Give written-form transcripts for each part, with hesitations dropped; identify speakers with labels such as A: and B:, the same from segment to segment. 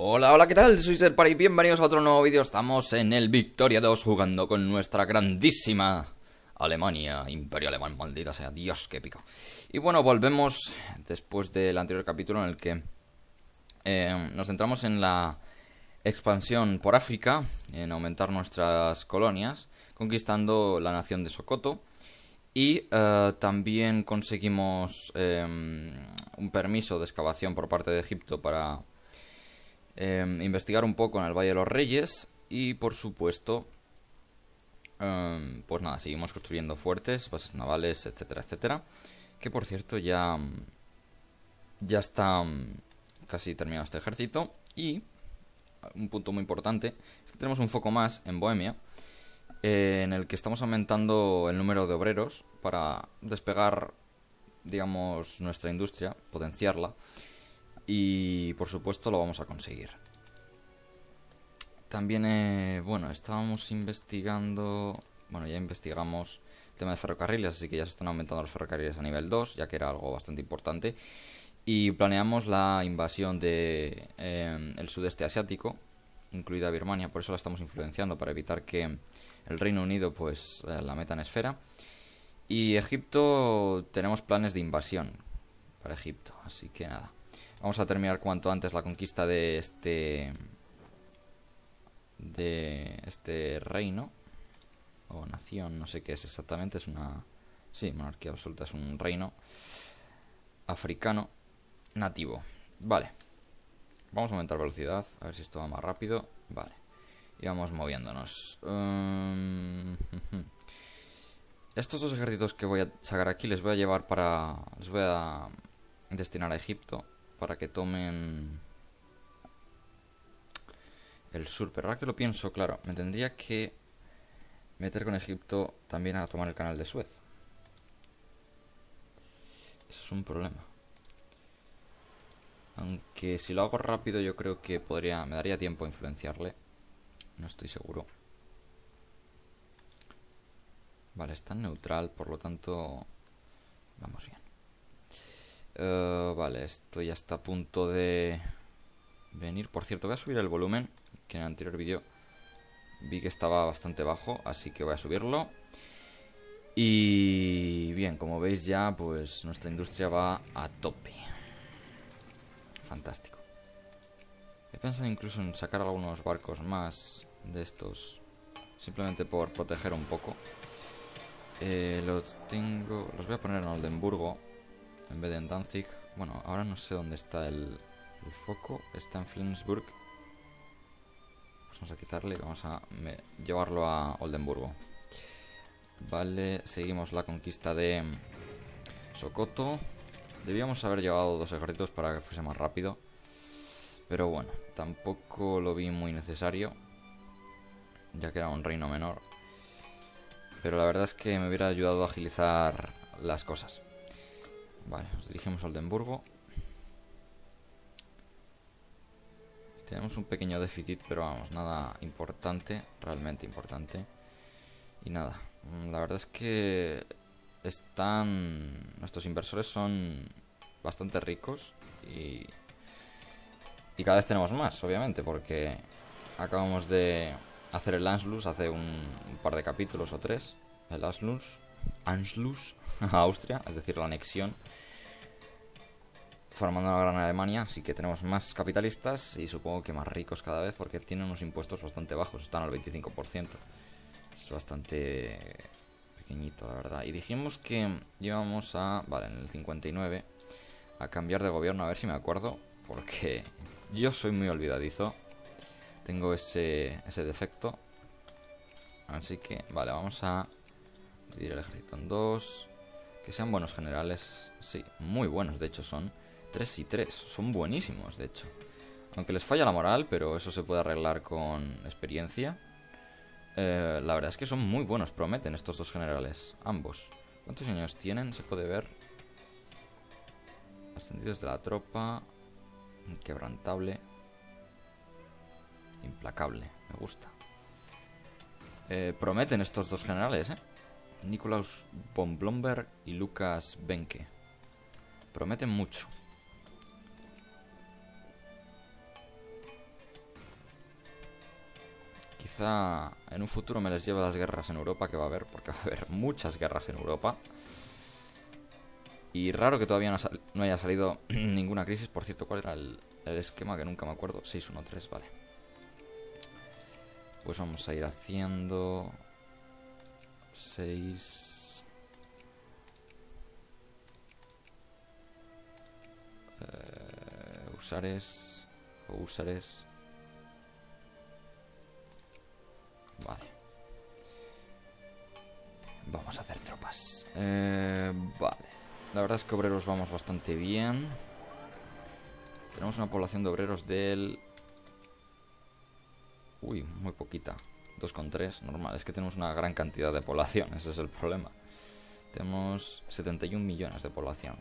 A: Hola, hola, ¿qué tal? Soy Serpar y bienvenidos a otro nuevo vídeo. Estamos en el Victoria 2 jugando con nuestra grandísima Alemania, Imperio Alemán, maldita sea, Dios, qué épico. Y bueno, volvemos después del anterior capítulo en el que nos centramos en la expansión por África, en aumentar nuestras colonias, conquistando la nación de Sokoto. Y también conseguimos un permiso de excavación por parte de Egipto para investigar un poco en el Valle de los Reyes. Y por supuesto, pues nada, seguimos construyendo fuertes, bases navales, etcétera, etcétera. Que por cierto ya está casi terminado este ejército. Y un punto muy importante es que tenemos un foco más en Bohemia, en el que estamos aumentando el número de obreros para despegar, digamos, nuestra industria, potenciarla. Y por supuesto lo vamos a conseguir. También, bueno, estábamos investigando... Bueno, ya investigamos el tema de ferrocarriles, así que ya se están aumentando los ferrocarriles a nivel 2, ya que era algo bastante importante. Y planeamos la invasión de el sudeste asiático, incluida Birmania, por eso la estamos influenciando, para evitar que el Reino Unido pues la meta en esfera. Y Egipto, tenemos planes de invasión para Egipto, así que nada. Vamos a terminar cuanto antes la conquista de este reino o nación, no sé qué es exactamente, es una... Sí, monarquía absoluta, es un reino africano nativo. Vale. Vamos a aumentar velocidad, a ver si esto va más rápido. Vale. Y vamos moviéndonos. Estos dos ejércitos que voy a sacar aquí les voy a llevar para... Les voy a destinar a Egipto para que tomen el sur. Pero ahora que lo pienso, claro, me tendría que meter con Egipto también a tomar el canal de Suez. Eso es un problema. Aunque si lo hago rápido yo creo que me daría tiempo a influenciarle. No estoy seguro. Vale, está en neutral, por lo tanto vamos bien. Vale, esto ya está a punto de venir. Por cierto, voy a subir el volumen, que en el anterior vídeo vi que estaba bastante bajo, así que voy a subirlo. Y bien, como veis ya, pues nuestra industria va a tope. Fantástico. He pensado incluso en sacar algunos barcos más de estos, simplemente por proteger un poco. Los voy a poner en Oldenburgo en vez de en Danzig. Bueno, ahora no sé dónde está el foco. Está en Flensburg. Pues vamos a quitarle y vamos a llevarlo a Oldenburgo. Vale, seguimos la conquista de Sokoto. Debíamos haber llevado dos ejércitos para que fuese más rápido, pero bueno, tampoco lo vi muy necesario, ya que era un reino menor. Pero la verdad es que me hubiera ayudado a agilizar las cosas. Vale, nos dirigimos a Oldenburgo. Tenemos un pequeño déficit, pero vamos, nada importante, realmente importante. Y nada, la verdad es que nuestros inversores son bastante ricos y cada vez tenemos más, obviamente, porque acabamos de hacer el Anschluss hace un par de capítulos o tres. El Anschluss a Austria, es decir, la anexión, formando una gran Alemania, así que tenemos más capitalistas y supongo que más ricos cada vez, porque tienen unos impuestos bastante bajos, están al 25%. Es bastante pequeñito, la verdad. Y dijimos que íbamos a... Vale, en el 59 a cambiar de gobierno, a ver si me acuerdo, porque yo soy muy olvidadizo. Tengo ese defecto. Así que, vale, vamos a dividir el ejército en dos. Que sean buenos generales. Sí, muy buenos, de hecho son 3 y 3. Son buenísimos, de hecho. Aunque les falla la moral, pero eso se puede arreglar con experiencia. La verdad es que son muy buenos, prometen estos dos generales, ambos. ¿Cuántos años tienen? Se puede ver. Ascendidos de la tropa. Inquebrantable. Implacable, me gusta. Prometen estos dos generales, Nikolaus von Blomberg y Lukas Benke. Prometen mucho. quizá en un futuro me les lleve las guerras en Europa que va a haber, porque va a haber muchas guerras en Europa. Y raro que todavía no haya salido ninguna crisis. Por cierto, ¿cuál era el esquema? Que nunca me acuerdo. 613, vale. Pues vamos a ir haciendo 6... usares o usares. Vale. Vamos a hacer tropas. Vale. La verdad es que obreros vamos bastante bien. Tenemos una población de obreros del... Uy, muy poquita. 2,3, normal. Es que tenemos una gran cantidad de población, ese es el problema. Tenemos 71 millones de población.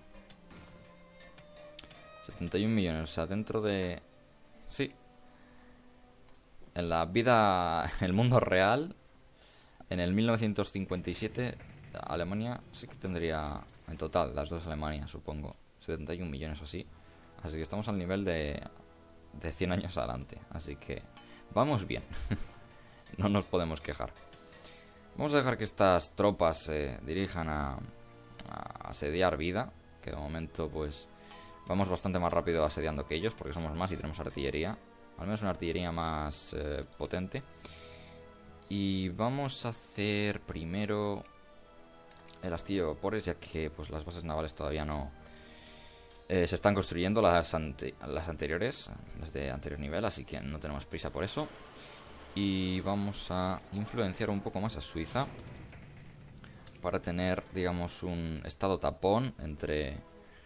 A: 71 millones, o sea, dentro de... Sí. En la vida, en el mundo real, en el 1957, Alemania sí que tendría, en total, las dos Alemanias, supongo, 71 millones o así. Así que estamos al nivel de 100 años adelante. Así que vamos bien. No nos podemos quejar. Vamos a dejar que estas tropas se dirijan a asediar Vida, que de momento pues vamos bastante más rápido asediando que ellos, porque somos más y tenemos artillería. Al menos una artillería más potente. Y vamos a hacer primero el astillero de vapores, ya que pues las bases navales todavía no se están construyendo, las anteriores, las de anterior nivel, así que no tenemos prisa por eso. Y vamos a influenciar un poco más a Suiza para tener, digamos, un estado tapón entre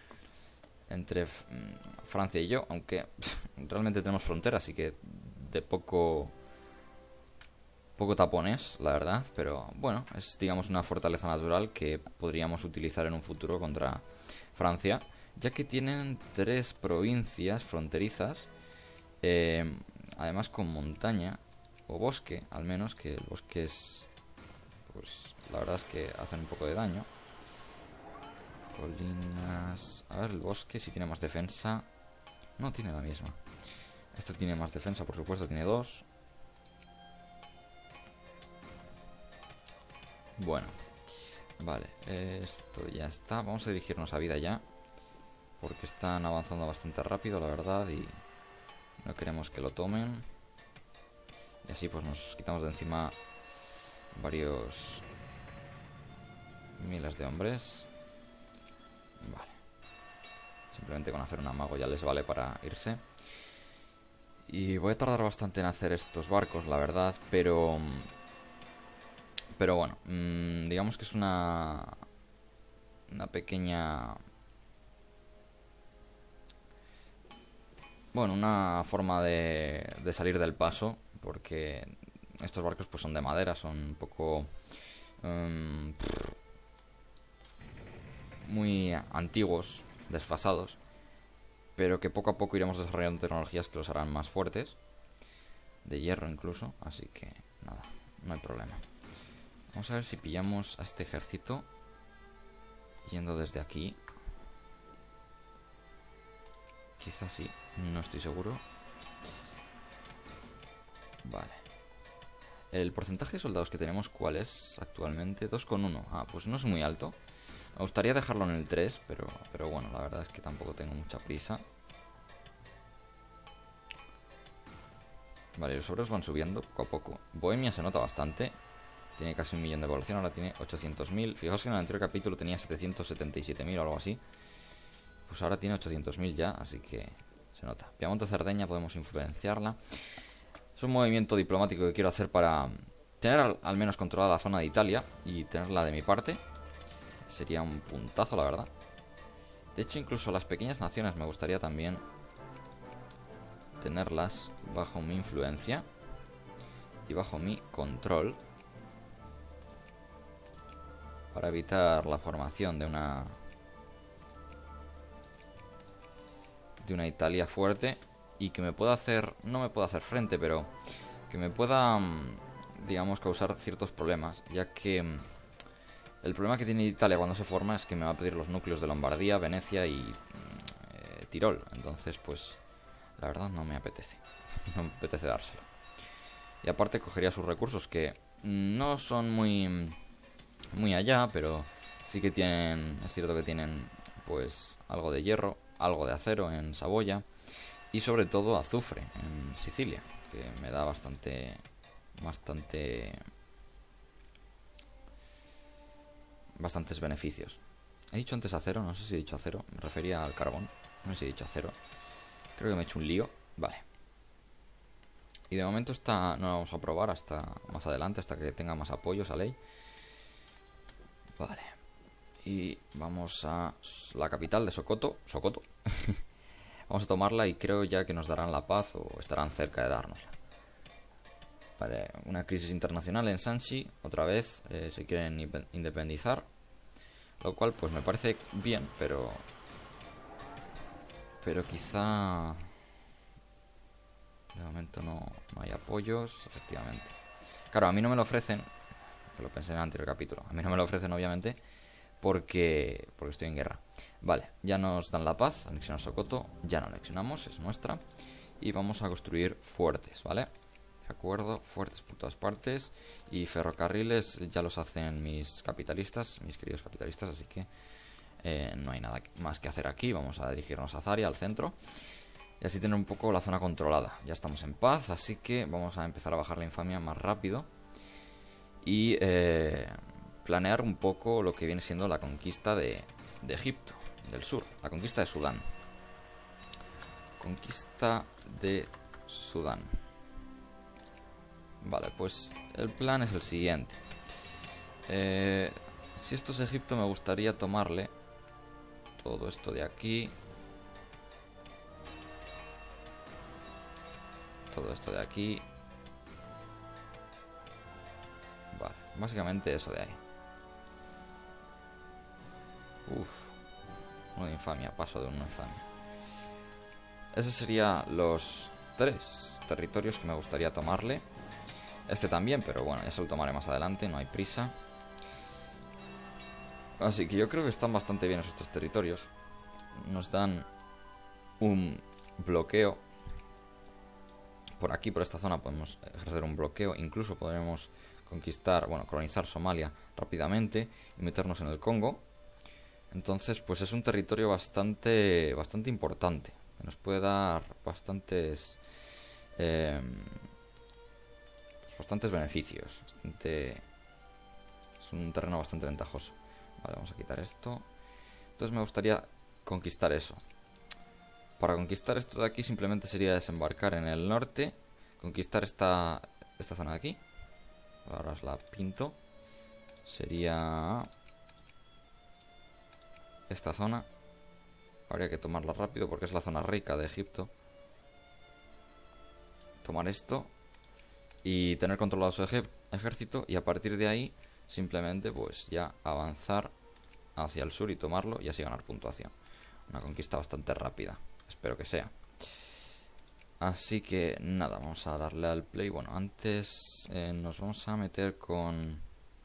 A: Francia y yo, aunque realmente tenemos frontera, así que de poco tapón es, la verdad, pero bueno, es, digamos, una fortaleza natural que podríamos utilizar en un futuro contra Francia, ya que tienen 3 provincias fronterizas, además con montaña o bosque, al menos, que el bosque es, pues la verdad es que hacen un poco de daño. Colinas... A ver, el bosque si tiene más defensa. No, tiene la misma. Esto tiene más defensa, por supuesto, tiene 2. Bueno, vale, esto ya está. Vamos a dirigirnos a Vida ya, porque están avanzando bastante rápido, la verdad, y no queremos que lo tomen. Y así pues nos quitamos de encima varios miles de hombres. Vale. Simplemente con hacer un amago ya les vale para irse. Y voy a tardar bastante en hacer estos barcos, la verdad, pero bueno, digamos que es una pequeña... Bueno, una forma de salir del paso, porque estos barcos pues son de madera, son un poco... muy antiguos, desfasados, pero que poco a poco iremos desarrollando tecnologías que los harán más fuertes, de hierro incluso, así que nada, no hay problema. Vamos a ver si pillamos a este ejército yendo desde aquí. Quizás sí, no estoy seguro. Vale. El porcentaje de soldados que tenemos, ¿cuál es actualmente? 2,1. Ah, pues no es muy alto. Me gustaría dejarlo en el 3, pero bueno, la verdad es que tampoco tengo mucha prisa. Vale, los obreros van subiendo poco a poco. Bohemia se nota bastante. Tiene casi 1 millón de población, ahora tiene 800.000. Fijaos que en el anterior capítulo tenía 777.000 o algo así. Pues ahora tiene 800.000 ya, así que se nota. Piamonte-Cerdeña podemos influenciarla. Es un movimiento diplomático que quiero hacer para tener al menos controlada la zona de Italia y tenerla de mi parte. Sería un puntazo, la verdad. De hecho, incluso las pequeñas naciones me gustaría también tenerlas bajo mi influencia y bajo mi control, para evitar la formación de una Italia fuerte y que me pueda hacer, no me pueda hacer frente, pero que me pueda, digamos, causar ciertos problemas, ya que el problema que tiene Italia cuando se forma es que me va a pedir los núcleos de Lombardía, Venecia y Tirol. Entonces, pues, la verdad no me apetece. No me apetece dárselo. Y aparte cogería sus recursos, que no son muy allá, pero sí que tienen, es cierto que tienen pues algo de hierro, algo de acero en Saboya y sobre todo azufre en Sicilia, que me da bastante bastantes beneficios. He dicho antes acero, no sé si he dicho acero, me refería al carbón, no sé si he dicho acero. Creo que me he hecho un lío, vale. Y de momento no lo vamos a probar hasta más adelante, hasta que tenga más apoyo esa ley. Vale. Y vamos a la capital de Sokoto. Vamos a tomarla y creo ya que nos darán la paz o estarán cerca de dárnosla. Vale, una crisis internacional en Shanxi. Otra vez se quieren independizar. Lo cual pues me parece bien, pero quizá de momento no hay apoyos, efectivamente. Claro, a mí no me lo ofrecen, que lo pensé en el anterior capítulo. A mí no me lo ofrecen, obviamente, porque estoy en guerra. Vale, ya nos dan la paz, anexionar Sokoto, ya no anexionamos, es nuestra. Y vamos a construir fuertes, ¿vale? De acuerdo, fuertes por todas partes. Y ferrocarriles ya los hacen mis capitalistas, mis queridos capitalistas, así que no hay nada más que hacer aquí. Vamos a dirigirnos a Zaria, al centro. Y así tener un poco la zona controlada. Ya estamos en paz, así que vamos a empezar a bajar la infamia más rápido. Y planear un poco lo que viene siendo la conquista de Egipto, del sur. La conquista de Sudán. Conquista de Sudán. Vale, pues el plan es el siguiente. Si esto es Egipto, me gustaría tomarle todo esto de aquí. Todo esto de aquí. Vale, básicamente eso de ahí. Uf, uno de infamia, paso de una infamia. Esos serían los 3 territorios que me gustaría tomarle. Este también, pero bueno, ya se lo tomaré más adelante, no hay prisa. Así que yo creo que están bastante bien esos 3 territorios. Nos dan un bloqueo. Por aquí, por esta zona, podemos ejercer un bloqueo. Incluso podremos conquistar, bueno, colonizar Somalia rápidamente y meternos en el Congo. Entonces, pues es un territorio bastante importante. Que nos puede dar bastantes beneficios. Es un terreno bastante ventajoso. Vale, vamos a quitar esto. Entonces me gustaría conquistar eso. Para conquistar esto de aquí simplemente sería desembarcar en el norte. Conquistar esta zona de aquí. Ahora os la pinto. Sería esta zona. Habría que tomarla rápido porque es la zona rica de Egipto. Tomar esto y tener controlado su ejército. Y a partir de ahí simplemente pues ya avanzar hacia el sur y tomarlo y así ganar puntuación. Una conquista bastante rápida. Espero que sea. Así que nada, vamos a darle al play. Bueno, antes nos vamos a meter con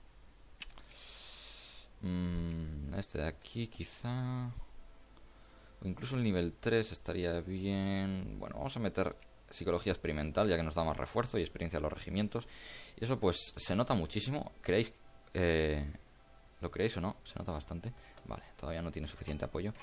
A: este de aquí quizá. O incluso el nivel 3 estaría bien. Bueno, vamos a meter psicología experimental, ya que nos da más refuerzo y experiencia en los regimientos. Y eso pues se nota muchísimo. ¿Creéis? ¿Lo creéis o no? Se nota bastante. Vale, todavía no tiene suficiente apoyo.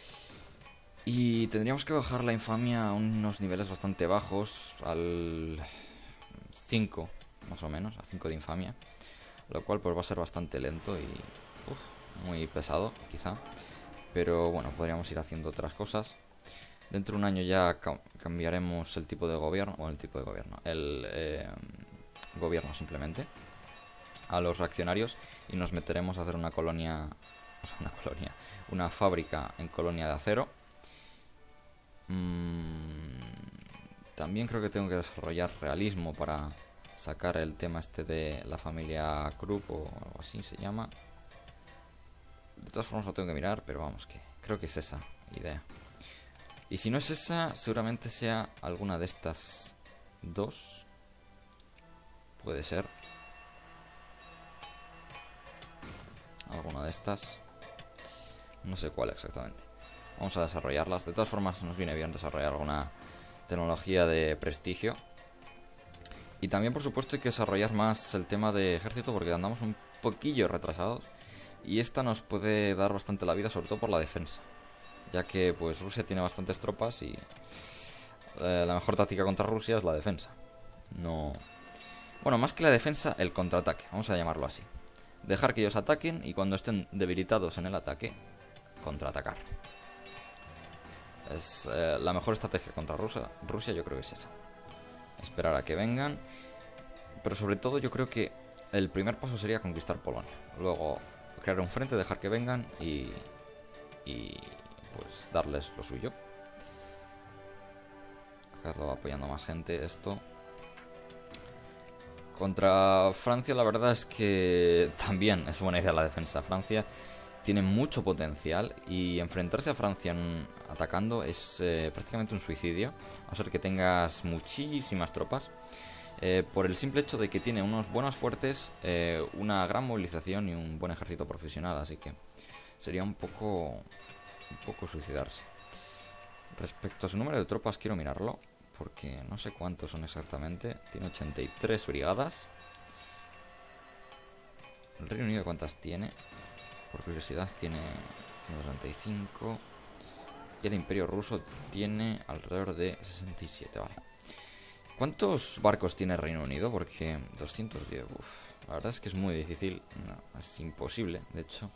A: Y tendríamos que bajar la infamia a unos niveles bastante bajos, al 5 más o menos, a 5 de infamia. Lo cual pues va a ser bastante lento y muy pesado quizá. Pero bueno, podríamos ir haciendo otras cosas. Dentro de un año ya cambiaremos el tipo de gobierno, o el tipo de gobierno, el gobierno simplemente, a los reaccionarios y nos meteremos a hacer una colonia, una fábrica en Colonia de Acero. También creo que tengo que desarrollar realismo para sacar el tema este de la familia Krupp o algo así se llama. De todas formas lo tengo que mirar, pero vamos, que creo que es esa idea. Y si no es esa, seguramente sea alguna de estas dos. Puede ser alguna de estas. No sé cuál exactamente. Vamos a desarrollarlas. De todas formas nos viene bien desarrollar alguna tecnología de prestigio. Y también, por supuesto, hay que desarrollar más el tema de ejército porque andamos un poquillo retrasados. Y esta nos puede dar bastante la vida, sobre todo por la defensa. Ya que pues Rusia tiene bastantes tropas y la mejor táctica contra Rusia es la defensa. No... Bueno, más que la defensa, el contraataque, vamos a llamarlo así. Dejar que ellos ataquen y cuando estén debilitados en el ataque, contraatacar. Es la mejor estrategia contra Rusia yo creo que es esa. Esperar a que vengan. Pero sobre todo yo creo que el primer paso sería conquistar Polonia. Luego crear un frente, dejar que vengan y pues darles lo suyo. Dejarlo apoyando a más gente esto. Contra Francia la verdad es que también es buena idea la defensa. Francia tiene mucho potencial y enfrentarse a Francia atacando es prácticamente un suicidio. A no ser que tengas muchísimas tropas. Por el simple hecho de que tiene unos buenos fuertes, una gran movilización y un buen ejército profesional. Así que sería un poco suicidarse. Respecto a su número de tropas quiero mirarlo, porque no sé cuántos son exactamente. Tiene 83 brigadas. ¿El Reino Unido cuántas tiene? Por curiosidad tiene 135. Y el Imperio Ruso tiene alrededor de 67, vale. ¿Cuántos barcos tiene el Reino Unido? Porque 210, la verdad es que es muy difícil. No, es imposible, de hecho,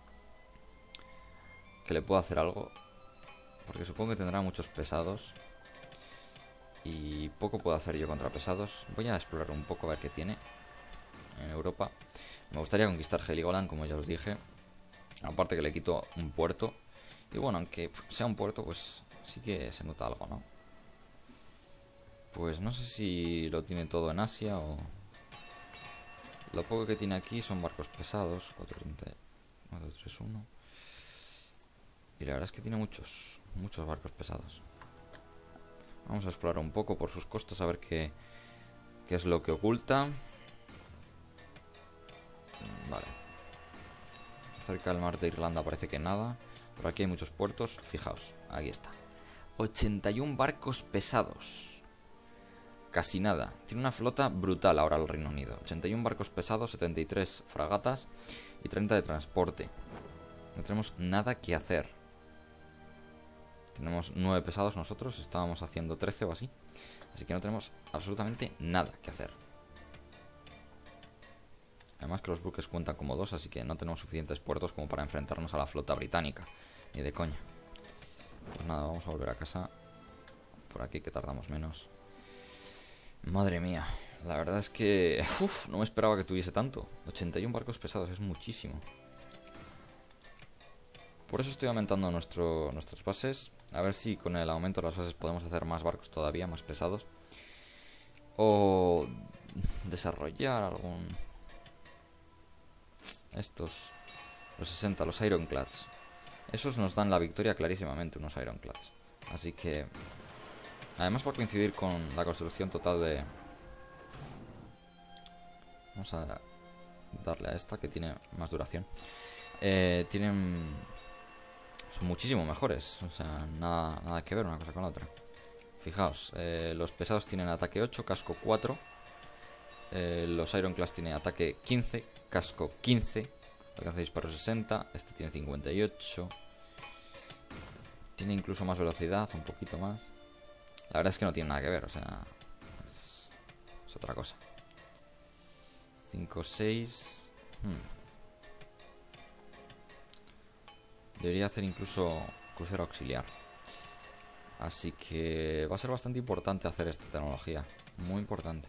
A: que le pueda hacer algo. Porque supongo que tendrá muchos pesados. Y poco puedo hacer yo contra pesados. Voy a explorar un poco a ver qué tiene en Europa. Me gustaría conquistar Heligoland, como ya os dije. Aparte que le quito un puerto. Y bueno, aunque sea un puerto, pues sí que se nota algo, ¿no? Pues no sé si lo tiene todo en Asia o... Lo poco que tiene aquí son barcos pesados. 431. Y la verdad es que tiene muchos barcos pesados. Vamos a explorar un poco por sus costas a ver qué es lo que oculta. Vale. Cerca del mar de Irlanda parece que nada. Por aquí hay muchos puertos. Fijaos, aquí está. 81 barcos pesados. Casi nada. Tiene una flota brutal ahora el Reino Unido. 81 barcos pesados, 73 fragatas y 30 de transporte. No tenemos nada que hacer. Tenemos 9 pesados nosotros. Estábamos haciendo 13 o así. Así que no tenemos absolutamente nada que hacer. Además que los buques cuentan como 2, así que no tenemos suficientes puertos como para enfrentarnos a la flota británica. Ni de coña. Pues nada, vamos a volver a casa. Por aquí que tardamos menos. Madre mía, la verdad es que... no me esperaba que tuviese tanto. 81 barcos pesados, es muchísimo. Por eso estoy aumentando nuestras bases. A ver si con el aumento de las bases podemos hacer más barcos todavía, más pesados. O desarrollar algún... Estos... Los 60, los Ironclads. Esos nos dan la victoria clarísimamente, unos Ironclads. Así que... Además va a coincidir con la construcción total de... Vamos a darle a esta que tiene más duración. Tienen... Son muchísimo mejores. O sea, nada que ver una cosa con la otra. Fijaos, los pesados tienen ataque 8, casco 4. Los Ironclads tienen ataque 15, casco 15. Alcanza disparo 60. Este tiene 58. Tiene incluso más velocidad, un poquito más. La verdad es que no tiene nada que ver, o sea... Es otra cosa. 5, 6... Debería hacer incluso crucero auxiliar. Así que va a ser bastante importante hacer esta tecnología. Muy importante.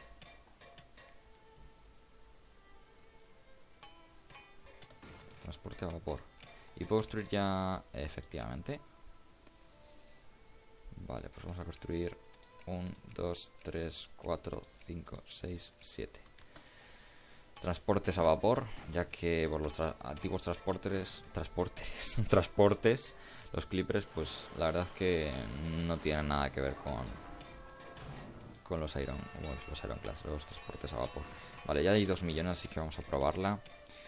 A: Transporte a vapor. Y puedo construir ya... Efectivamente. Vale, pues vamos a construir 1, 2, 3, 4, 5, 6, 7 transportes a vapor, ya que por los antiguos transportes, los clippers, pues la verdad es que no tienen nada que ver con los Ironclads, los transportes a vapor. Vale, ya hay 2 millones, así que vamos a probarla.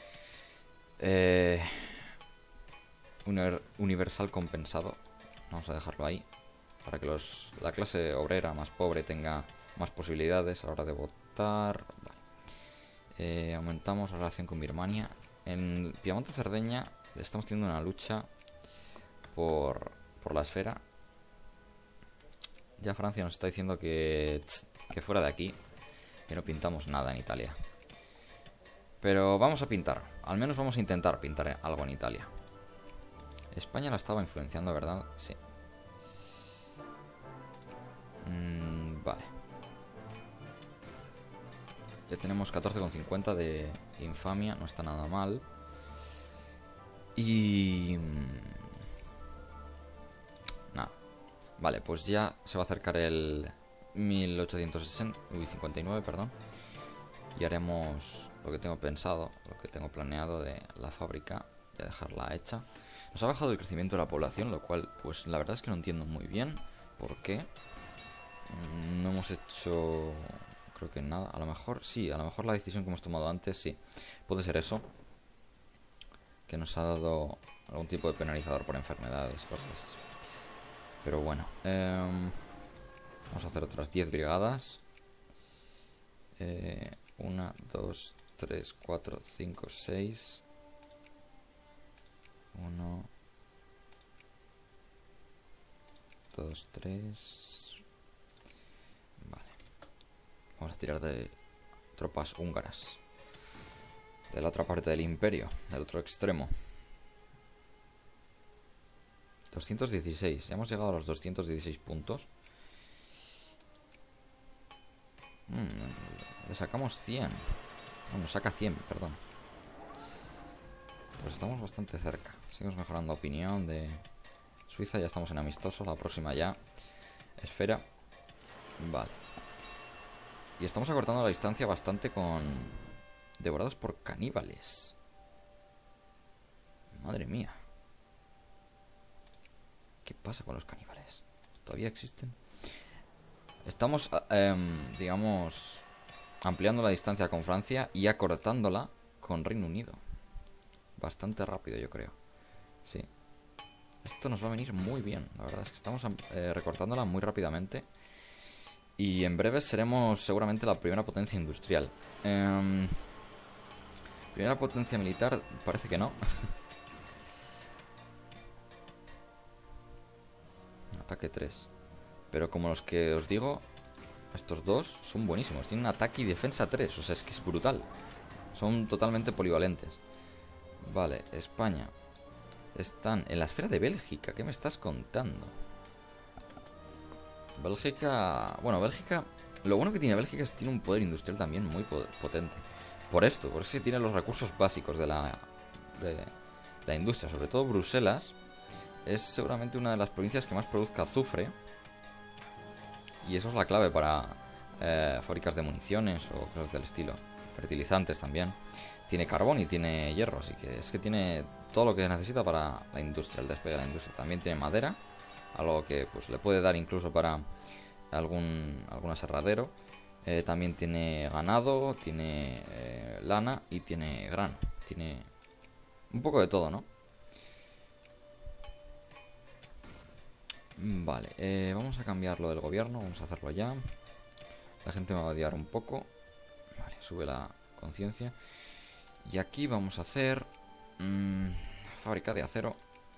A: Universal compensado. Vamos a dejarlo ahí. Para que la clase obrera más pobre tenga más posibilidades a la hora de votar. Vale. Aumentamos la relación con Birmania. En Piamonte-Cerdeña estamos teniendo una lucha por la esfera. Ya Francia nos está diciendo que fuera de aquí, que no pintamos nada en Italia. Pero vamos a pintar, al menos vamos a intentar pintar algo en Italia. España la estaba influenciando, ¿verdad? Sí. Vale. Ya tenemos 14,50 de infamia, no está nada mal. Y... nada. Vale, pues ya se va a acercar el 1859, perdón. Y haremos lo que tengo pensado, lo que tengo planeado de la fábrica, ya dejarla hecha. Nos ha bajado el crecimiento de la población, lo cual, pues la verdad es que no entiendo muy bien por qué. No hemos hecho, creo que nada. A lo mejor, sí, a lo mejor la decisión que hemos tomado antes, sí. Puede ser eso, que nos ha dado algún tipo de penalizador por enfermedades, cosas así. Pero bueno, vamos a hacer otras 10 brigadas. 1, 2, 3, 4, 5, 6. 1, 2, 3. Vale. Vamos a tirar de tropas húngaras. De la otra parte del imperio, del otro extremo. 216. Ya hemos llegado a los 216 puntos. Le sacamos 100. Bueno, saca 100, perdón. Pues estamos bastante cerca. Seguimos mejorando opinión de Suiza. Ya estamos en amistoso. La próxima ya. Esfera. Vale. Y estamos acortando la distancia bastante con... devorados por caníbales. Madre mía. ¿Qué pasa con los caníbales? ¿Todavía existen? Estamos, digamos, ampliando la distancia con Francia y acortándola con Reino Unido. Bastante rápido, yo creo. Sí. Esto nos va a venir muy bien. La verdad es que estamos recortándola muy rápidamente. Y en breve seremos seguramente la primera potencia industrial. Primera potencia militar, parece que no. Ataque 3. Pero como los que os digo, estos dos son buenísimos. Tienen ataque y defensa 3. O sea, es que es brutal. Son totalmente polivalentes. Vale, España. Están en la esfera de Bélgica. ¿Qué me estás contando? Bélgica... Bueno, Bélgica... Lo bueno que tiene Bélgica es que tiene un poder industrial también muy potente. Por esto, porque tiene los recursos básicos de la industria. Sobre todo Bruselas es seguramente una de las provincias que más produzca azufre. Y eso es la clave para fábricas de municiones o cosas del estilo. Fertilizantes también. Tiene carbón y tiene hierro, así que es que tiene todo lo que necesita para la industria, el despegue de la industria. También tiene madera, algo que pues le puede dar incluso para algún aserradero. También tiene ganado, tiene lana y tiene grano. Tiene un poco de todo, ¿no? Vale, vamos a cambiar lo del gobierno, vamos a hacerlo ya. La gente me va a odiar un poco. Vale, sube la conciencia. Y aquí vamos a hacer fábrica de acero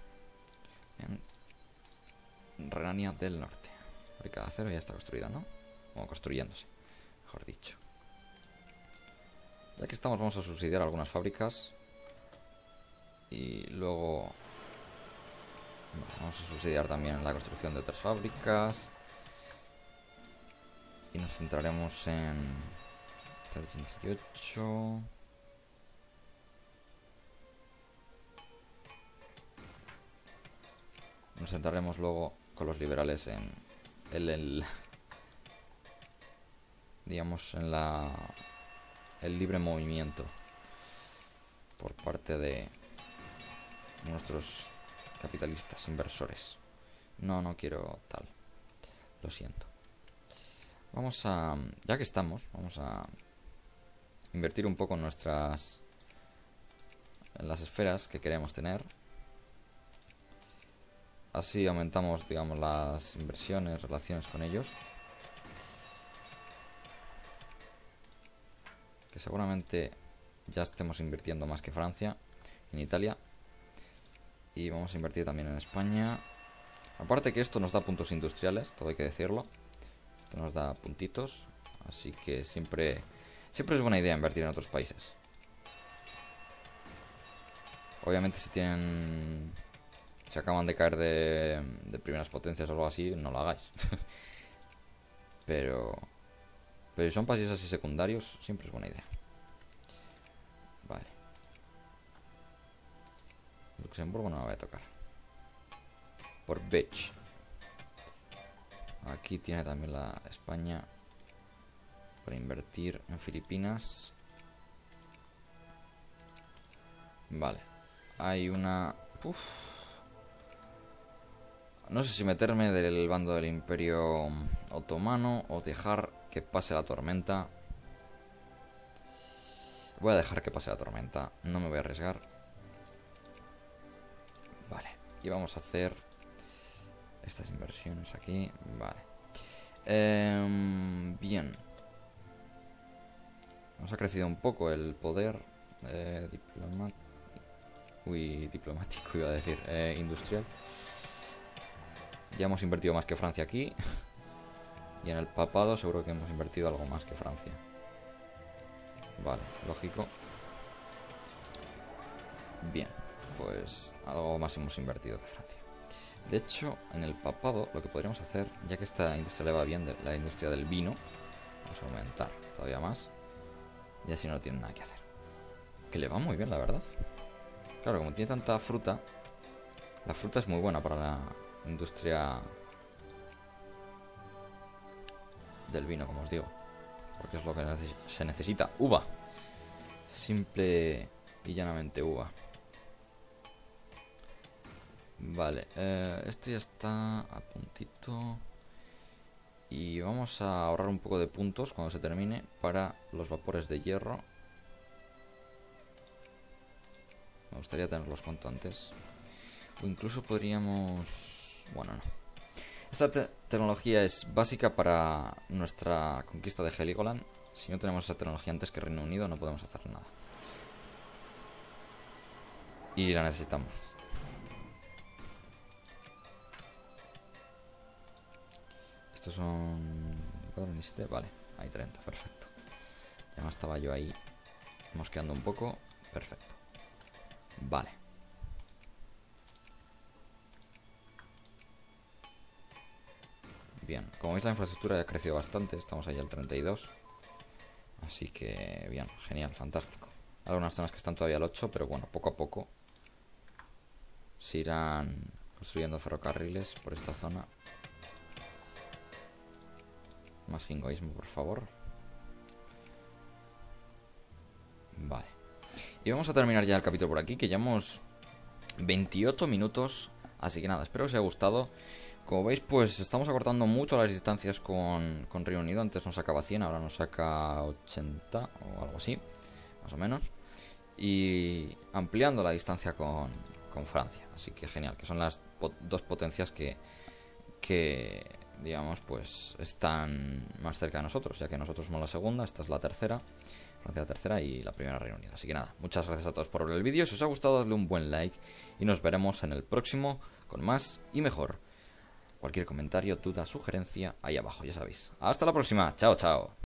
A: en Renania del Norte. Fábrica de acero ya está construida, ¿no? O construyéndose, mejor dicho. Ya que estamos, vamos a subsidiar algunas fábricas. Y luego... vamos a subsidiar también la construcción de otras fábricas. Y nos centraremos en 388. Nos centraremos luego con los liberales en digamos, en el libre movimiento por parte de nuestros capitalistas, inversores. No quiero tal. Lo siento. Vamos a... ya que estamos, vamos a invertir un poco en las esferas que queremos tener. Así aumentamos, digamos, las inversiones, relaciones con ellos. que seguramente ya estemos invirtiendo más que Francia, en Italia. Y vamos a invertir también en España. Aparte que esto nos da puntos industriales, todo hay que decirlo. Esto nos da puntitos, así que siempre es buena idea invertir en otros países. Obviamente si acaban de caer de primeras potencias o algo así, no lo hagáis. Pero si son países así secundarios, siempre es buena idea. Vale. Luxemburgo no la voy a tocar. Por bitch. Aquí tiene también la España para invertir en Filipinas. Vale. Hay una... Uf. No sé si meterme del bando del Imperio Otomano o dejar que pase la tormenta. Voy a dejar que pase la tormenta. No me voy a arriesgar. Vale. Y vamos a hacer estas inversiones aquí. Vale. Bien. Nos ha crecido un poco el poder diplomático iba a decir. Industrial. Ya hemos invertido más que Francia aquí. Y en el papado seguro que hemos invertido algo más que Francia. Vale, lógico. Bien, pues algo más hemos invertido que Francia. De hecho, en el papado lo que podríamos hacer, ya que esta industria le va bien, la industria del vino, vamos a aumentar todavía más. Y así no tiene nada que hacer. Que le va muy bien, la verdad. Claro, como tiene tanta fruta, la fruta es muy buena para la industria del vino, como os digo, porque es lo que se necesita. Uva. Simple y llanamente uva. Vale, esto ya está a puntito. Y vamos a ahorrar un poco de puntos cuando se termine para los vapores de hierro. Me gustaría tenerlos cuanto antes. O incluso podríamos... Bueno, no. Esta tecnología es básica para nuestra conquista de Heligoland. Si no tenemos esa tecnología antes que Reino Unido, no podemos hacer nada. Y la necesitamos. Estos son... Vale, hay 30, perfecto. Ya me estaba yo ahí mosqueando un poco. Perfecto. Vale. Bien, como veis la infraestructura ha crecido bastante. Estamos ahí al 32. Así que bien, genial, fantástico. Algunas zonas que están todavía al 8, pero bueno, poco a poco se irán construyendo ferrocarriles por esta zona. Más hingoísmo, por favor. Vale. Y vamos a terminar ya el capítulo por aquí, que llevamos 28 minutos. Así que nada, espero que os haya gustado. Como veis, pues estamos acortando mucho las distancias con Reino Unido. Antes nos sacaba 100, ahora nos saca 80 o algo así, más o menos. Y ampliando la distancia con Francia. Así que genial, que son las dos potencias que digamos, pues están más cerca de nosotros, ya que nosotros somos la segunda, esta es la tercera, Francia la tercera y la primera Reino Unido. Así que nada, muchas gracias a todos por ver el vídeo. Si os ha gustado, dadle un buen like y nos veremos en el próximo con más y mejor. Cualquier comentario, duda, sugerencia, ahí abajo, ya sabéis. Hasta la próxima, chao, chao.